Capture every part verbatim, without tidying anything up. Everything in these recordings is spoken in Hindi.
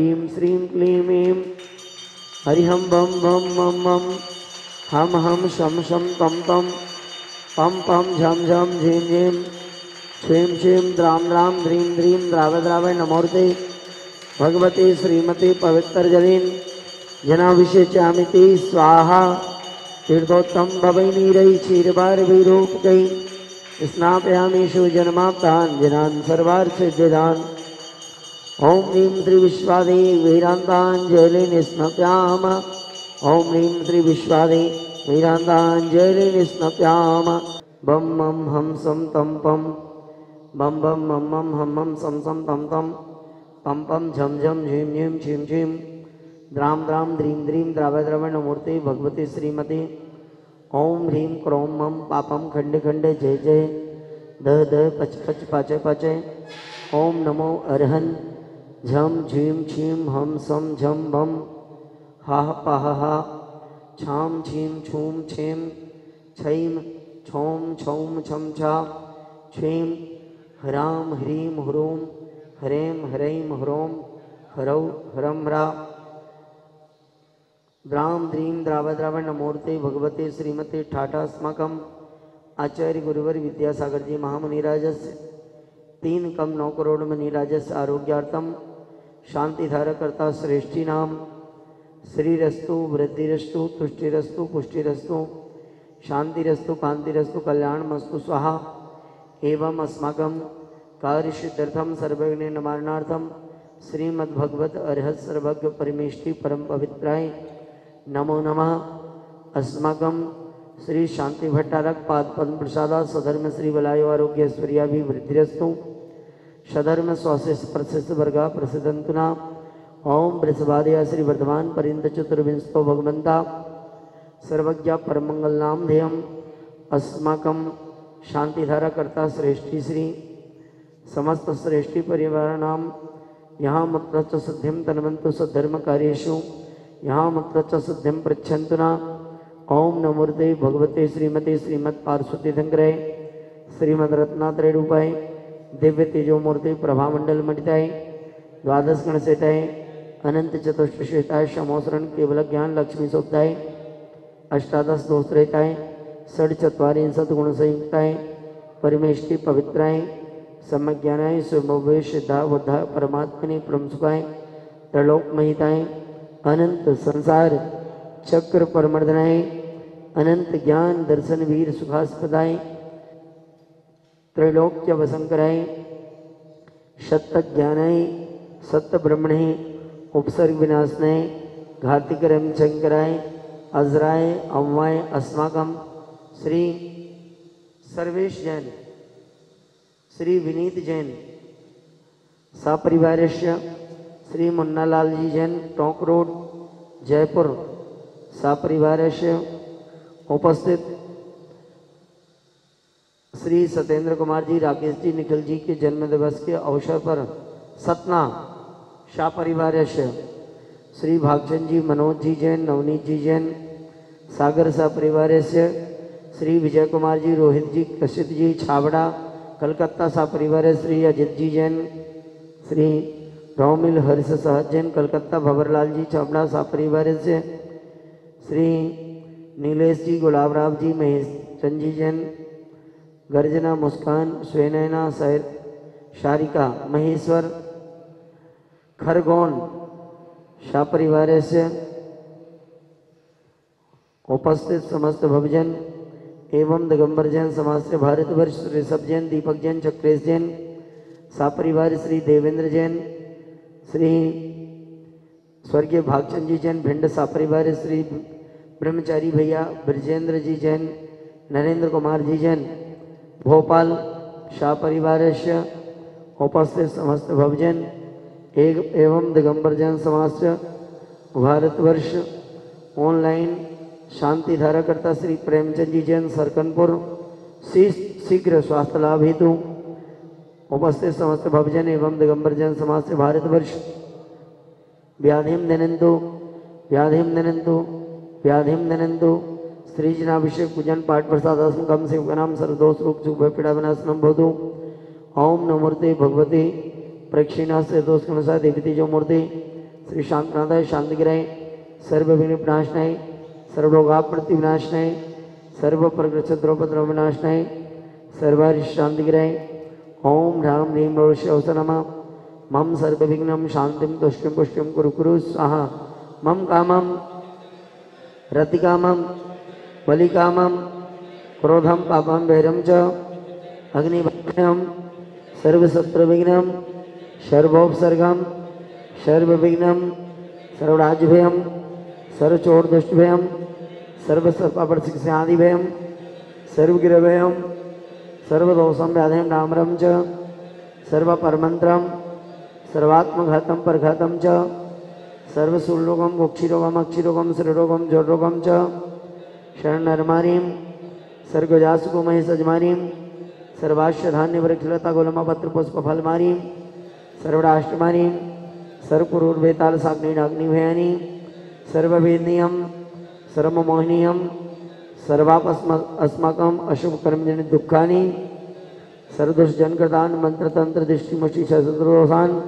ह्रीं श्रीं क्लीं ऐं हरिहं बम बम मम मम हम हम शम शम तम तम पम पम झम झम झीं झीं क्षीं क्षीं द्रां द्रां ध्रीं ध्रीं द्राव द्राव नमोर्ते भगवते श्रीमते पवित्र जलीन जनाभिषेचामिति स्वाहा तीर्थोत्तम भवै नीरै क्षीरभार विरूपकै स्नापयामीषु जन्माप्तान् जनान् सर्वार्थसिद्धिदान् ओम ह्रीं श्री विश्वादे वीरान्ताञ्जलिं स्नप्याम ओम ह्रीं श्री विश्वादे वीरान्ताञ्जलिं स्नप्याम बम मम हम सम तम पम बम बम मम मम हम हम सम सम तम तम पम पम झम झम झीं झीं छीं छीं द्रां द्रां द्रीं द्रीं द्राव द्राव नमूर्ते भगवते श्रीमते ओम ह्रीं क्रों मम पापम खंड खंड जय जय द द पच पच पाच पाच ओम नमो अरहन झम झीं छीं हम सम झम बम हा पाह हा छाम छीं छूम छेम छैम छौम छौम छम छा छेम ह्राम ह्रीं ह्रूम ह्रें ह्रैं ह्रों ह्रौ ह्रं ह्रा द्रां द्रीं द्राव द्राव नमोर्ते भगवते श्रीमते ठाठास्माकम् आचार्य गुरुवर विद्यासागर जी महामुनिराजस्य तीन कम नौ करोड़ मुनिराजस्य आरोग्यार्थम शांतिधारकर्ता श्रेष्ठी नाम श्रीरस्तु वृद्धिरस्तु तुष्टिरस्तु पुष्टिरस्तु शांतिरस्तु कांतिरस्तु कल्याणमस्तु स्वाहा एवं अस्माकं कार्यसिद्ध्यर्थम सर्वज्ञ निवारणार्थम श्रीमद्भगवत अर्हत सर्वज्ञ परमेष्टि परम पवित्राय नमो नमः। अस्माकं श्री शांति भट्टारक पाद पद्म प्रसादा सधर्म श्री बलायो आरोग्य ऐश्वर्याभिवृद्धिरस्तु सधर्म स्वास्थ्य प्रशिष्ट वर्गा प्रसिद्धंतुना ओम वृषभादया श्री वर्धमान परिंद चतुर्विंशतो भगवंता सर्वज्ञ परमंगल नाम ध्येयम अस्माकं शांतिधारा कर्ता श्रेष्ठी श्री समस्त श्रेष्ठी परिवार नाम यहाँ मत्र च सिद्धिम तन्वन्तु सद्धर्म कार्येषु यहाँ मत्र च सिद्धिम पृच्छन्तुना ओम नमोर्ते भगवते श्रीमते श्रीमत् पार्श्वती धंग्रय श्रीमद रत्नात्रय रूपाय दिव्य तेजो मूर्ति प्रभामंडल मंडिताय द्वादश गणसेताय अनंत चतुष्टशेताय शमोसरण केवल ज्ञान लक्ष्मी सोक्ताय अष्टादश दोषरहिताय षड चत्वारिंशत् गुण संयुक्ताय परमेष्टि पवित्राय सम्यज्ञानाय स्वभवे सिद्धा बुद्धा परमात्मने परमसुखाय त्रलोक महिताय अनंत संसार चक्र परमर्दनाय अनंत ज्ञान दर्शन वीर सुखास्पदाय त्रैलोक्य वसंकराय सत्य ज्ञानाय सत्य ब्रह्मणे उपसर्ग विनाशनाय घातिकरम शंकराय अजराय अव्वाय अस्माकं श्री सर्वेश जैन श्री विनीत जैन सपरिवारस्य श्री मुन्नालाल जी जैन टोंक रोड जयपुर सपरिवारस्य उपस्थित श्री सत्येंद्र कुमार जी राकेश जी निखिल जी के जन्म दिवस के अवसर पर सतना सपरिवारस्य श्री भागचंद जी मनोज जी जैन नवनीत जी जैन सागर सपरिवारस्य श्री विजय कुमार जी रोहित जी कशित जी छाबड़ा कलकत्ता सपरिवार श्री अजित जी जैन श्री रोमिल हर्ष सहज जैन कलकत्ता भंवरलाल जी छाबड़ा सपरिवार से श्री नीलेश जी गुलाब राव जी महेश चंद जी जैन गर्जना मुस्कान स्वेनैना सैर शारिका महेश्वर खरगोन सपरिवार से उपस्थित समस्त भवजन एवं दिगंबर जैन समाज से भारतवर्ष ऋषभ जैन दीपक जैन चक्रेश जैन सपरिवार श्री देवेंद्र जैन श्री स्वर्गीय भागचंद जी जैन भिंड सपरिवार श्री ब्रह्मचारी भैया ब्रजेंद्र जी जैन नरेंद्र कुमार जी जैन भोपाल सपरिवार से उपस्थित समस्त भवजन एक एवं दिगंबर जैन समाज से भारतवर्ष ऑनलाइन शांति धाराकर्ता श्री प्रेमचंद जी जैन सरकनपुर शीघ्र स्वास्थ्य लाभ हेतु उपस्थित समस्त भवजन एवं दिगंबर जैन समाज से भारतवर्ष व्याधिम दनंतु व्याधिम दनंतु व्याधिम दनंतु श्री जनाभिषेक पूजन पाठ प्रसाद कम शिवनाम सर्वदोष रूप सुख पीड़ा विनाशनम भवतु ओम नमोर्ते भगवते प्रक्षिणा से दोष अनुसार देवी जो मूर्ति श्री शांतनाथाय शांतिगिराय सर्व विघ्न विनाशनाय सर्वरोगापत्ति विनाशनाय सर्व प्रकृति द्रौपद्रव विनाशनाय सर्वारि शांतिगिराय ओम ह्रां ह्रीं रोष अवसरमा मम सर्व विघ्नं शांतिं तुष्टिं पुष्टिं कुरु कुरु स्वाहा मम कामं रतिकामं बलिकामं क्रोधं पापं वैरं च अग्निभयं सर्वशत्रुविघ्नं सर्वोपसर्गं सर्वविघ्नं सर्वराज्यभयं सर्वचोरदुष्टभयं सर्वसर्पापरशिक्षादिभयं सर्वगिरभयं सर्वदोषं व्याधिं डामरं च सर्वपरमन्त्रं सर्वात्मघातं परघातं च सर्वसुररोगं मोक्षिरोगम अक्षिरोगम श्रीरोगम जोरोगम च शरणर्मारीं सर्गजासुको महेशजमारीं सर्वाश्वधान्य वृक्षलता गोलमा पत्र पुष्प फलमारीं सर्वराष्ट्रमारीं सर्वपुरुर्वेताल साग्निनाग्निभयानी सर्ववेदनीयं सर्वमोहनीयं सर्वापस्म अस्माकं अशुभकर्मजनि दुःखानि सर्वदुष्टजनकृतान् मंत्रतंत्र दृष्टिमुष्टि शस्त्रदोषान्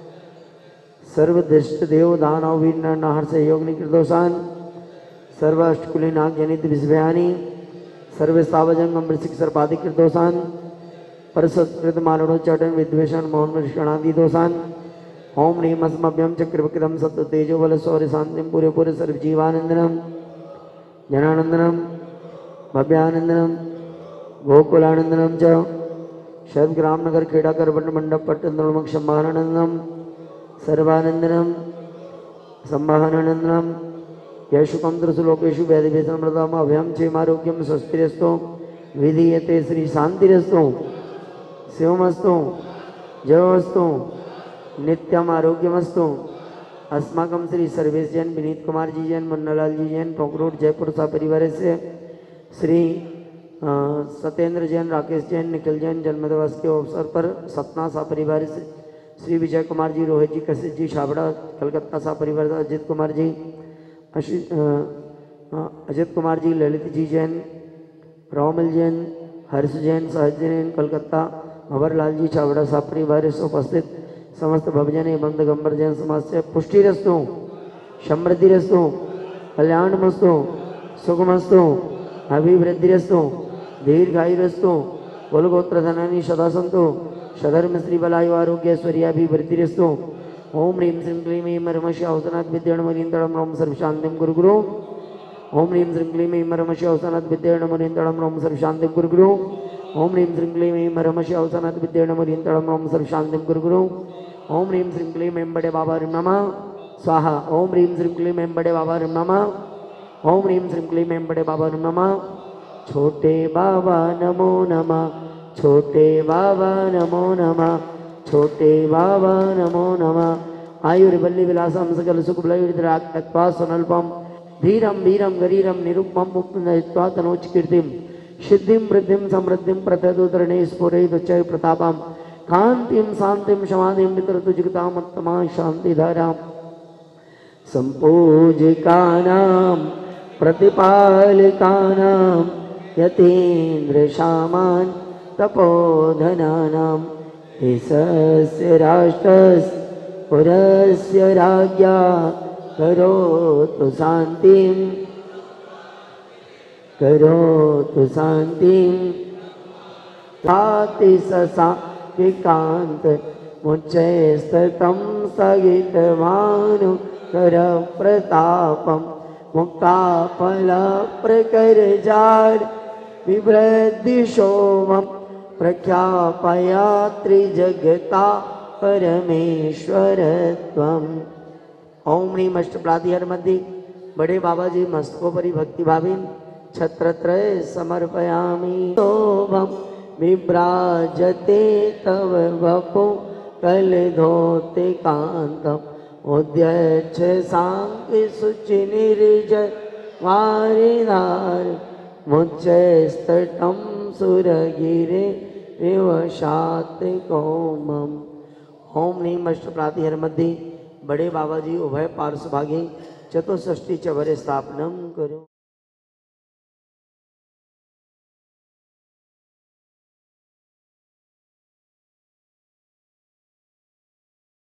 सर्वदृष्ट देव दानव वीर नर नाहर से योग निकृदोषान् सर्व अष्टकुली नाग जनित विषभयानि सर्व सावजंगम वृश्चिक सर्पाधिकृत दोषान् परसत्कृत मारणोच्चाटन विद्वेषण मोहन मृषणादि दोषान् ओम ह्रीं अस्मभ्यं चक्रवक्रम सत्व तेजो बल शौर्य शांतिम पूरे पूरे सर्व जीवानंदनम जनानंदनम भव्यानंदनम गोकुलानंदनम च शतग्राम नगर खेड़ा करबट मंडप पट्टन क्षमानंदनम सर्वानंदनम संभावनानंदनम यशुकम त्रिशुलोकेशु वैदिवेशनमृतम अभयम क्षेमारोग्यम स्वस्तिरस्तु विधीयते श्री शांतिरस्तु शिवमस्तु जयोस्तु नित्यम आरोग्यमस्तु अस्माकं श्री सर्वेश जैन विनीत कुमार जी जैन मुन्नालाल जी जैन टोंकरोड जयपुर सा परिवार से श्री सत्येंद्र जैन राकेश जैन निखिल जैन जन्मदिवस के अवसर पर सतना सा परिवार से श्री विजय कुमार जी रोहित जी कशिश जी छाबड़ा कलकत्ता सा परिवार अजित कुमार जी अजित कुमार जी ललित जी जैन रोमिल जैन हर्ष जैन सहज जैन कलकत्ता भंवरलाल जी छाबड़ा सा परिवार से उपस्थित समस्त भवजन एवं दिगंबर जैन समाज से पुष्टिरस्तु समृद्धिरस्तु कल्याणमस्तु सुखमस्तु अभिवृद्धिरस्तु दीर्घायुरस्तु कुलगोत्र धनानि सदा सन्तु सधर्म श्री बलायु आरोग्य ऐश्वर्याभिवृद्धिरस्तु ओम ह्रीं श्रीं क्लीं ऐं मरमश्य अवसनात् विद्येणमरीन्दळं रोम सर्वशान्तिं गुरु गुरु ओम ह्रीं श्रीं क्लीं ऐं मरमश्य अवसनात् विद्येणमरीन्दळं रोम सर्वशान्तिं गुरु गुरु ओम ह्रीं श्रीं क्लीं ऐं मरमश्य अवसनात् विद्येणमरीन्दळं रोम सर्वशान्तिं गुरु गुरु ओम ह्रीं श्रीं क्लीं ऐं बड़े बाबा ह्रीं नमः स्वाहा ओम ह्रीं श्रीं क्लीं ऐं बड़े बाबा ह्रीं नमः ओम ह्रीं श्रीं क्लीं ऐं बड़े बाबा ह्रीं नमः छोटे बाबा नमो नमः छोटे बाबा नमो नमः छोटे बाबा नमो नमः आयुर्वल्ली विलासम सकल सुख बलयुर्द्राक्त्वा सुनल्पम धीरम वीरम गरीरम निरुपम मुक्त्वा तनोच कीर्तिम सिद्धिं वृद्धिं समृद्धिं प्रतदुतरणे स्फुरयिदुच्चय प्रतापम कांतिम शांतिम समाधिं वितरतुजिगतामत्तमा शांतिधाराम संपूजिकानां प्रतिपालिकानां यतीन्द्र शामान् तपोधनानां ईशस्य राष्ट्रस्य पुरस्य राज्ञा करोतु शान्तिं करोतु शान्तिं सातिससा विकान्त मुच्चैस्ततं स्थगितभानु कर प्रतापं मुक्ताफल प्रकरजार विवृद्धि शोभम प्रख्यापयात्रि जगता परमेश्वरत्वम् ओम ह्रीं अष्टप्रातिहर मध्ये बड़े बाबा जी मस्तकोपरि भक्ति भावीन छत्रत्रय समर्पयामि शोभम विभ्राजते तव वपु कलधोते कांतम उद्यच्छ सांख्य शुचि निर्जय वारिधार मुच्चैस्तटं सुरगिरे विवशात् कोमम ओम ह्रीं अष्टप्रातिहर मध्ये बड़े बाबा जी उभय पार्श्वभागे चतुष्षष्टि चवरे स्थापनम करो।